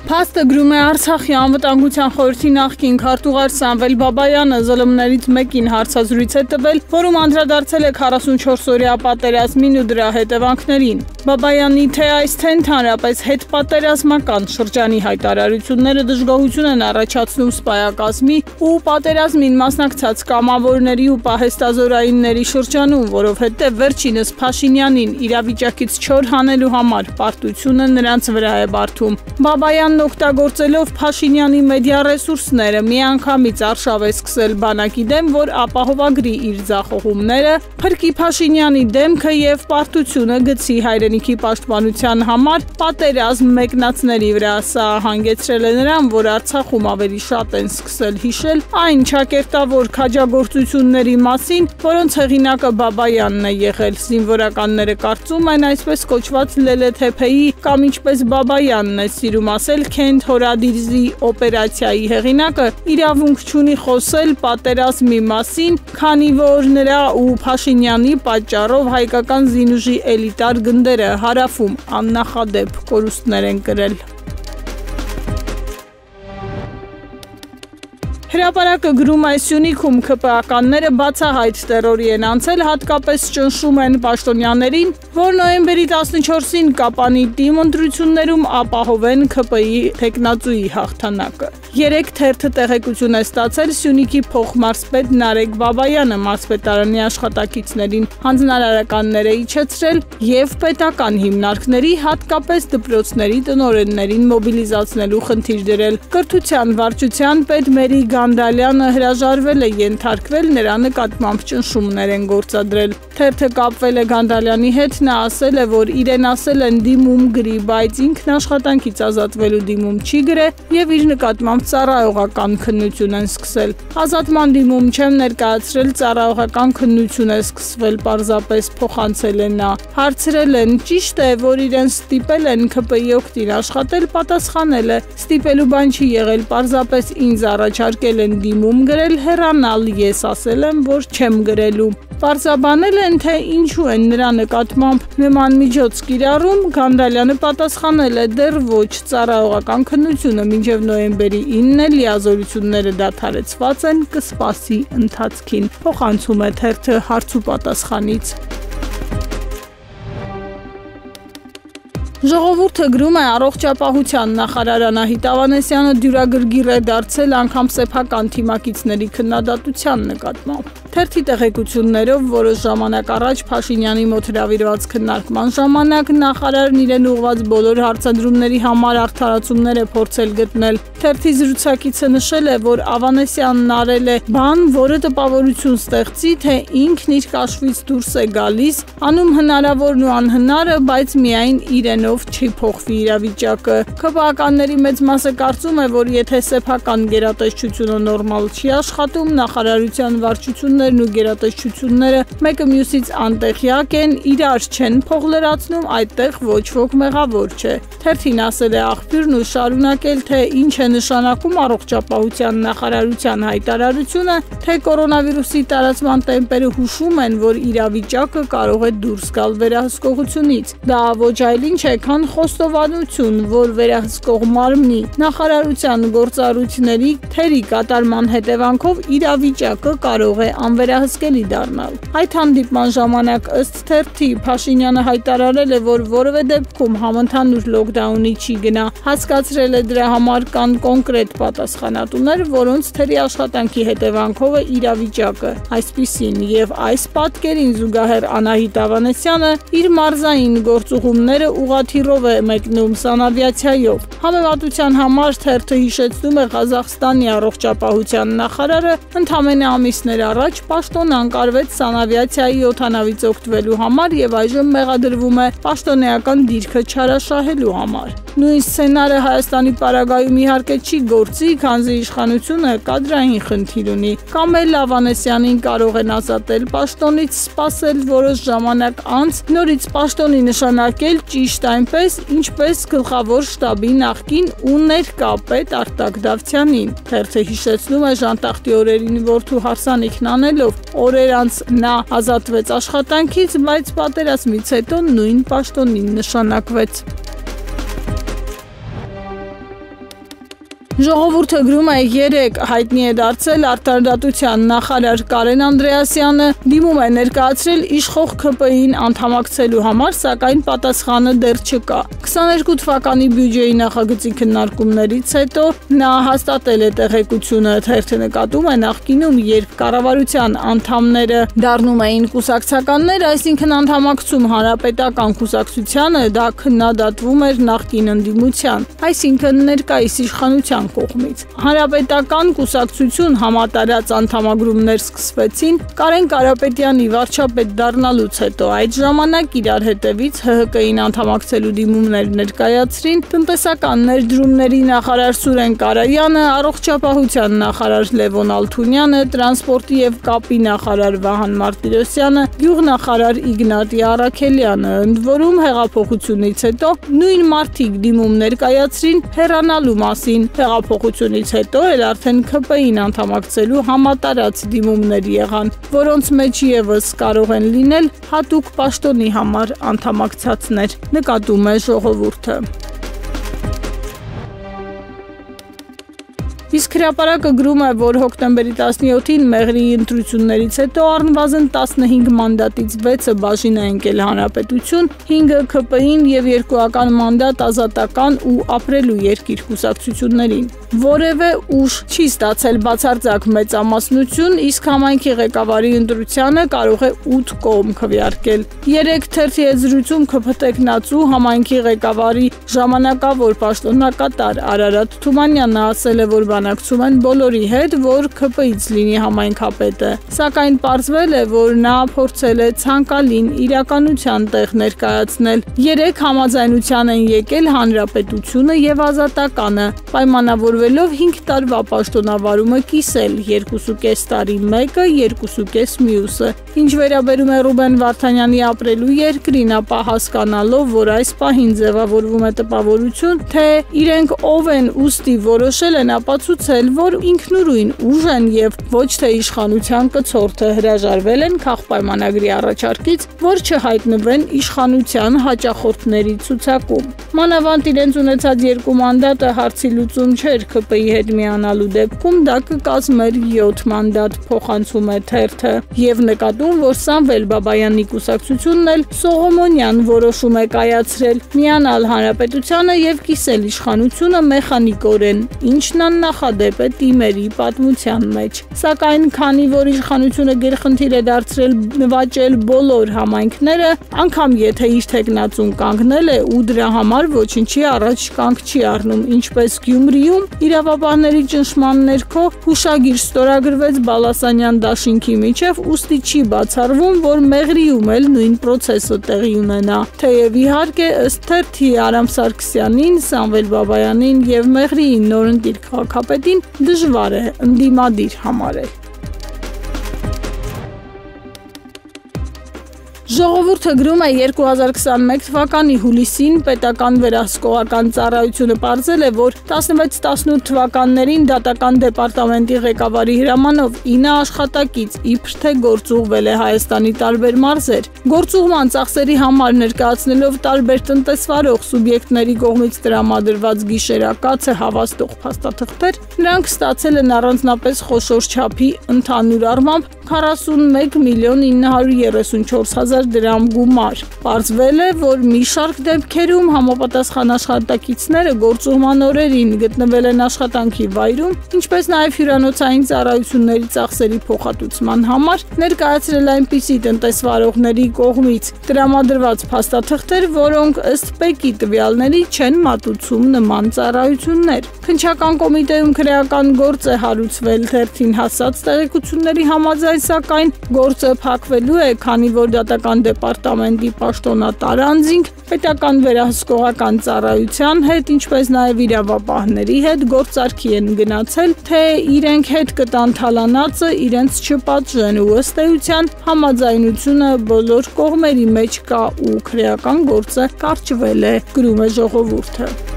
Փաստը գրում է Արցախի անվտանգության խորհրդի նախկին քարտուղար Սամվել Բաբայանը ԶԼՄ-ներից մեկին հարցազրույց է տվել, որում անդրադարձել է 44-օրյա պատերազմին ու դրա հետևանքներին։ Բաբայանի թե այս թե ընդհանրապես հետպատերազմական շրջանի հայտարարությունները դժգոհություն են առաջացնում սպայակազմի ու պատերազմին մասնակցած կամավորների ու պահեստազորայինների շրջանում, որովհետև վերջինս Փաշինյանին իրավիճակից չոր հանելու համար պարտությունը նրանց վրա է բարդում։ Բաբայանն օգտագործելով Փաշինյանի մեդիա ռեսուրսները միանգամից արշավ է սկսել բանակի դեմ, որ ապահովագրի իր ձախողումները, փրկի Փաշինյանի դեմքը եւ պարտությունը գցի հայրենիքի պաշտպանության համար պատերազմ մեկնածների վրա։ Սա հանգեցրել է նրան, որ Արցախում ավելի շատ են սկսել հիշել այն ճակերտավոր քաջագործությունների մասին, որոնց հեղինակը Բաբայանն է եղել։ Զինվորականները կարծում են այսպես կոչված Լելեթեփեի կամ ինչպես Բաբայանն է սիրում ասել Քենթ Հորադիրզի օպերացիայի հեղինակը իրավունք չունի խոսել պատերազմի մասին, քանի որ նրա ու Փաշինյանի պատճառով հայկական զինուժի էլիտար գնդերը հարավում աննախադեպ կորուստներ են կրել։ Հրապարակը գրում է Սյունիքում ՔՊԱ-ականները բացահայտ տերորի են անցել, հատկապես ճնշում են պաշտոնյաներին, որ նոյեմբերի 14-ին Կապանի թիմ ընտրություններում ապահովեն ՔՊ-ի թեկնածուի հաղթանակը։ Երեկ թերթը տեղեկություն է ստացել Սյունիքի փոխմարզպետ Նարեկ Բաբայանը մարզպետարանի աշխատակիցներին հանձնարարականներ է իջեցրել եւ պետական հիմնարկների, հատկապես դպրոցների տնօրեններին մոբիլիզացնելու խնդիր դրել։ Կրթության վարչության պետ Մերի Գանդալյանը հրաժարվել է ենթարկվել, նրա նկատմամբ ճնշումներ են գործադրել։ Թերթը կապվել է Գանդալյանի հետ, նա ասել է, որ իրեն ասել են դիմում գրի, բայց ինքն աշխատանքից ազատվելու դիմում չի գրել եւ իր նկատմամբ ծառայողական քննություն են սկսել։ Ազատման դիմում չեմ ներկայացրել, ծառայողական քննություն է սկսվել, պարզապես փոխանցել է նա։ Հարցրել են, ճիշտ է, որ իրեն ստիպել են ՔՊ-ի օգտին աշխատել, պատասխանել է, ստիպելու բան չի եղել, պարզապես ինձ առաջարկել են դիմում գրել, հեռանալ, ես ասել եմ, որ չեմ գրելու։ Պարզաբանել են, թե ինչու են նրա նկատմամբ նման միջոց կիրառում, Գանդալյանը պատասխանել է, դեռ ոչ, ծառայողական քննությունը մինչև նոյեմբերի 9-ը լիազորությունները դադարեցված են, կսպասի ընթացքին, փոխանցում է թերթը հարց ու պատասխանից։ Ժողովուրդը գրում է առողջապահության նախարար Անահիտ Ավանեսյանը դյուրագրգիռ է դարձել անգամ սեփական թիմակիցների քննադատության նկատմամբ։ Թերթի տեղեկություններով որոշ ժամանակ առաջ Փաշինյանի մոտ հրավիրված քննարկման ժամանակ նախարարն իրեն ուղղված բոլոր հարցադրումների համար արդարացումներ է փորձել գտնել։ Թերթի զրուցակիցը նշել է, որ Ավանեսյանն արել է բան, որը տպավորություն ստեղծի, թե ինքն իր կաշվից դուրս է գալիս, անում հնարավորն ու անհնարը, բայց միայն իրենով չի փոխվի իրավիճակը։ ՔՊԱ-ականների մեծ մասը կարծում է, որ եթե սեփական գերատեսչությունը նորմալ չի աշխատում, նախարարության վարչություններն ու գերատեսչությունները մեկը մյուսից անտեղյակ են, իրար չեն փող լրացնում, այդտեղ ոչ ոք մեղավոր չէ։ Թերթին ասել է աղբյուրն ու շարունակել, թե ինչ է նշանակում առողջապահության նախարարության հայտարարությունը, թե կորոնավիրուսի տարածման տեմպերը հուշում են, որ իրավիճակը կարող է դուրս գալ վերահսկողությունից։ Դա ոչ այլ ինչ է, քան խոստովանություն, որ վերահսկող մարմնի նախարարության գործառույթների թերի կատարման հետևանքով իրավիճակը կարող է անվերահսկելի դառնալ։ Այդ հանդիպման ժամանակ ըստ թերթի Փաշինյանը հայտարարել է, որ որևէ դեպքում համընդհանուր լոկդաունի չի գնա, հասկացրել է դրա համար կան կոնկրետ պատասխանատուներ, որոնց թերի աշխատանքի հետևանքով է իրավիճակը այսպիսին, եւ այս պատկերին զուգահեռ Անահիտ Ավանեսյանը իր մարզային գործուղումները ուղղաթիռով է մեկնում սանավիացիայով։ Համեմատության համար թերթը հիշեցնում է Ղազախստանի առողջապահության նախարարը ընդամենը ամիսներ առաջ պաշտոն անկարվեց սանավիացիայի օդանավից օգտվելու համար եւ այժմ մեղադրվում է պաշտոնեական դիրքը չարաշահելու համար։ Նույն սցենարը Հայաստանի պարագայում իհարկե չի գործի, քանզի իշխանությունը կադրային խնդիր ունի։ Կամ էլ Ավանեսյանին կարող են ազատել պաշտոնից, սպասել որոշ ժամանակ անց, նորից պաշտոնի նշանակել ճիշտ այնպես, ինչպես գլխավոր շտաբի նախկին ու ներկա պետ Արտակ Դավթյանին։ Թերթը հիշեցնում է Ժանտախտի օրերին որդու հարսանիքն անելով, օրեր անց նա ազատվեց աշխատանքից, բայց պատերազմից հետո նույն պաշտոնին նշանակվեց։ Ժողովուրդը գրում է 3 հայտնի է դարձել արտարդատության նախարար Կարեն Անդրեասյանը, դիմում է ներկայացրել իշխող ՔՊԻ-ին անդամակցելու համար, սակայն պատասխանը դեռ չկա։ 22 թվականի բյուջեի նախագծի քննարկումներից հետո նա հաստատել է տեղեկությունը, թերթը նկատում է նախկինում, երբ կառավարության անդամները դառնում էին կուսակցականներ, այսինքն անդամակցում հանրապետական կուսակցությանը, դա քննադատվում էր նախկին ընդդիմության, այսինքն ներկայիս իշխանության կողմից։ Հանրապետական կուսակցություն համատարած անդամագրումներ սկսվեցին Կարեն Կարապետյանի վարչապետ դառնալուց հետո, այդ ժամանակ իրար հետևից ՀՀԿ-ին անդամակցելու դիմումներ ներկայացրին տնտեսական ներդրումների նախարար Սուրեն Կարայանը, առողջապահության նախարար Լևոն Ալթունյանը, տրանսպորտի եւ կապի նախարար Վահան Մարտիրոսյանը, գյուղնախարար Իգնատի Առաքելյանը, ընդ որում հեղափոխությունից հետո նույն մարդիկ դիմում ներկայացրին հեռանալու մասին։ Հեղափոխությունից հետո էլ արդեն ՔՊԻ-ին անդամակցելու համատարած դիմումներ եղան, որոնց մեջ եւս կարող են լինել հատուկ պաշտոնի համար անդամակցածներ, նկատում է ժողովուրդը։ Իսկ հրապարակը գրում է, որ հոկտեմբերի 17-ին Մեղրիի ընտրություններից հետո առնվազն 15 մանդատից 6-ը բաժին է ընկել Հանրապետություն, 5-ը ՔՊԻ-ին եւ 2 մանդատ Ազատական ու Ապրելու երկիր կուսակցություններին։ Որևէ ուժ չի ստացել բացարձակ մեծամասնություն, իսկ համայնքի ղեկավարի ընտրությանը կարող է 8 կողմ քվեարկել։ 3 թերթի հետ զրույցում ՔՓՏ տեխնացու համայնքի ղեկավարի ժամանակավոր պաշտոնակատար Արարատ Թումանյանը ասել է, որ բանակցում են բոլորի հետ, որ ՔՊԻ-ից լինի համայնքապետը, սակայն պարզվել է, որ նա փորձել է ցանկալին իրականության տեղ ներկայացնել։ 3 համաձայնության են եկել Հանրապետությունը եւ Ազատականը, պայմանավորվելով 5 տարվա պաշտոնավարումը կիսել, 2.5 տարի մեկը, 2.5 մյուսը։ Ինչ վերաբերում է Ռուբեն Վարդանյանի Ապրելու երկրին, ապա հասկանալով, որ այս պահին ձևավորվում է տպավորություն, թե իրենք ով են ուստի որոշել են ապացուցել, որ ինքնուրույն ուժ են եւ ոչ թե իշխանության կցորդը, հրաժարվել են քաղաքապայմանագրի առաջարկից, որ չհայտնվեն իշխանության հաճախորդների ցուցակում։ Մանավանդ իրենց ունեցած 2 մանդատը հարցի լուծում չէր ՔՊԻ-ի հետ միանալու դեպքում, դա կկազմեր 7 մանդատ, փոխանցում է թերթը, եւ նկատում, որ Սամվել Բաբայանի կուսակցությունն էլ Սողոմոնյան որոշում է կայացրել միանալ Հանրապետությանը եւ կիսել իշխանությունը մեխանիկորեն, ինչն աննախադեպ է Տիմերի պատմության մեջ։ Սակայն քանի որ իշխանությունը գերխնդիր է դարձրել նվաճել բոլոր համայնքները, անգամ եթե իր տեխնացուն կանգնել է ու դրա համար ոչինչի առաջ կանգ չի առնում, ինչպես Գյումրիում իրավաբանների ճնշման ներքո հուշագիր ստորագրվեց Բալասանյան դաշինքի միջև, ուստի չի բացառվում, որ Մեղրիում էլ նույն պրոցեսը տեղի ունենա։ Թեև իհարկե ըստ թերթի Արամ Սարգսյանին, Սամվել Բաբայանին եւ Մեղրիի նորընտիր քաղաքապետին դժվար է ընդդիմադիր համարել։ Ժողովուրդը գրում է 2021 թվականի հուլիսին պետական վերահսկողական ծառայությունը պարզել է, որ 16-18 թվականներին դատական դեպարտամենտի ղեկավարի հրամանով 9 աշխատակից իբր թե գործուղվել է Հայաստանի տարբեր մարզեր։ Գործուղման ծախսերի համար ներկայացնելով տարբեր տնտեսվարող սուբյեկտների կողմից տրամադրված գիշերակացը հավաստող փաստաթղթեր, նրանք ստացել են առանձնապես խոշոր չափի ընդհանուր առմամբ 41 միլիոն 934 հազար դրամ գումար։ Պարզվել է, որ մի շարք դեպքերում համապատասխան աշխատակիցները գործուղման օրերին գտնվել են աշխատանքի վայրում, ինչպես նաև հյուրանոցային ծառայությունների ծախսերի փոխհատուցման համար ներկայացրել այնպիսի տնտեսվարողների կողմից տրամադրված փաստաթղթեր, որոնք ըստ ՊԵԿ-ի տվյալների չեն մատուցում նման ծառայություններ։ Քննչական կոմիտեում քրեական գործ է հարուցվել թերթին հասած տեղեկությունների համաձայն, սակայն գործը փակվելու է, քանի որ դատական դեպարտամենտի պաշտոնատար անձինք պետական վերահսկողական ծառայության հետ, ինչպես նաև իրավապահների հետ գործարքի են գնացել, թե իրենք հետ կտան թալանածը իրենց չպատժեն ու ըստ էության համաձայնությունը բոլոր կողմերի մեջ կա ու քրեական գործը կարճվել է, գրում է ժողովուրդը։